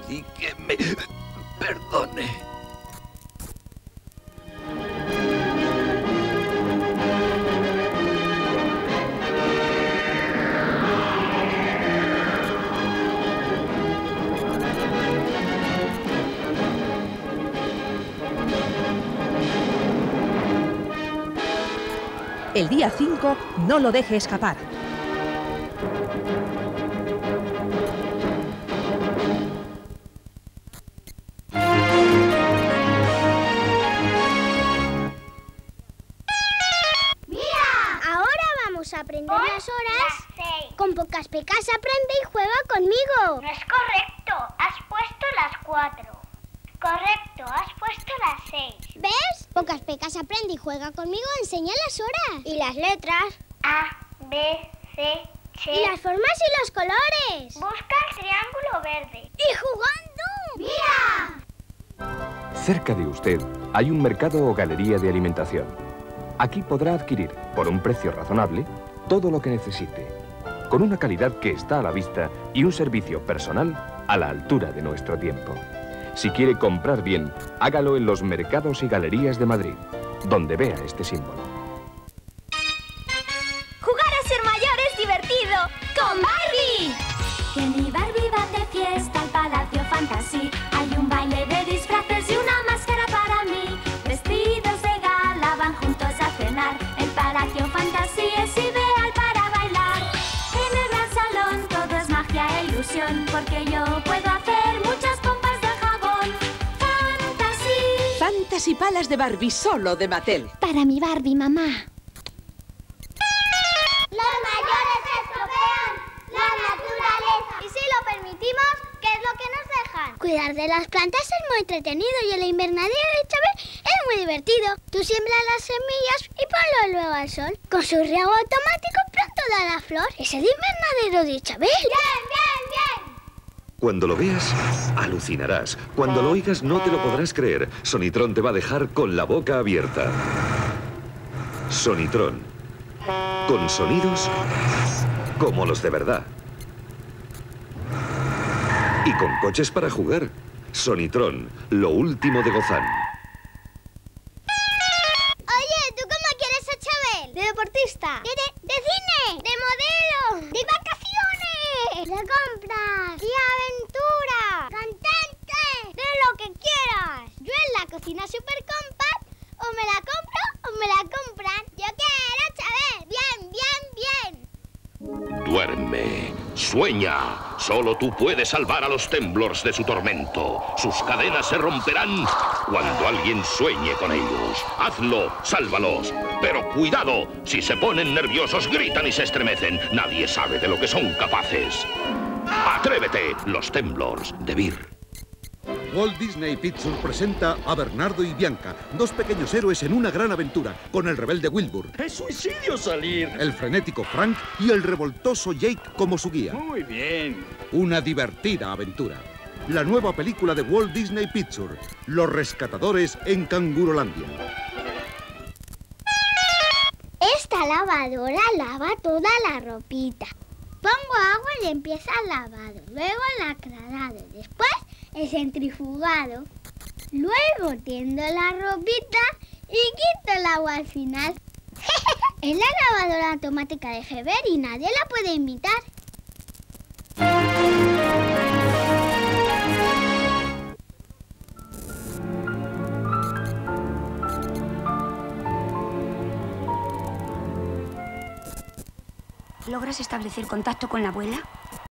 y que me perdone. El día 5 no lo deje escapar. A aprender las horas. Con pocas pecas aprende y juega conmigo. No es correcto, has puesto las 4. Correcto, has puesto las 6. ¿Ves? Pocas pecas aprende y juega conmigo, enseña las horas. Y las letras. A, B, C, C. Y las formas y los colores. Busca el triángulo verde. ¡Y jugando! ¡Mira! Cerca de usted hay un mercado o galería de alimentación. Aquí podrá adquirir, por un precio razonable, todo lo que necesite, con una calidad que está a la vista y un servicio personal a la altura de nuestro tiempo. Si quiere comprar bien, hágalo en los mercados y galerías de Madrid, donde vea este símbolo. ¡Jugar a ser mayor es divertido! ¡Con Barbie! Que mi Barbie va de fiesta al Palacio Fantasy. Hay un baile de disfraces y una máscara para mí. Vestidos de gala van juntos a cenar. El Palacio Fantasy es ideal para bailar. En el gran salón todo es magia e ilusión, porque yo puedo hacer muchas pompas de jabón. Fantasy. Fantasy Palas de Barbie, solo de Mattel. Para mi Barbie, mamá. Los mayores estropean la naturaleza. Y si lo permitimos, ¿qué es lo que nos dejan? Cuidar de las plantas es muy entretenido y en la invernadero de Chabel es muy divertido. Tú siembras las semillas y ponlo luego al sol. Con su riego automático pronto da la flor. Es el invernadero de Chabel. ¡Bien, bien, bien! Cuando lo veas, alucinarás. Cuando lo oigas, no te lo podrás creer. Sonitron te va a dejar con la boca abierta. Sonitron. Con sonidos como los de verdad. Y con coches para jugar. Sonitron, lo último de Gozán. Oye, ¿tú cómo quieres a Chabel? ¿De deportista? ¿De cine? ¿De modelo? ¿De vacaciones? ¿De compras? ¿De aventura? ¡Cantante! ¡De lo que quieras! Yo en la cocina super compact, o me la compro o me la compran. Yo quiero Chabel. Bien, bien, bien. Duerme, sueña. Solo tú puedes salvar a los Temblors de su tormento. Sus cadenas se romperán cuando alguien sueñe con ellos. Hazlo, sálvalos. Pero cuidado, si se ponen nerviosos, gritan y se estremecen. Nadie sabe de lo que son capaces. Atrévete, los Temblors de Vir. Walt Disney Pictures presenta a Bernardo y Bianca, dos pequeños héroes en una gran aventura, con el rebelde Wilbur, ¡Es suicidio salir! el frenético Frank y el revoltoso Jake como su guía. Muy bien. Una divertida aventura. La nueva película de Walt Disney Pictures, Los Rescatadores en Cangurolandia. Esta lavadora lava toda la ropita. Pongo agua y empieza el lavado, luego el aclarado, después el centrifugado. Luego tiendo la ropita y quito el agua al final. Es la lavadora automática de Feber y nadie la puede imitar. ¿Logras establecer contacto con la abuela?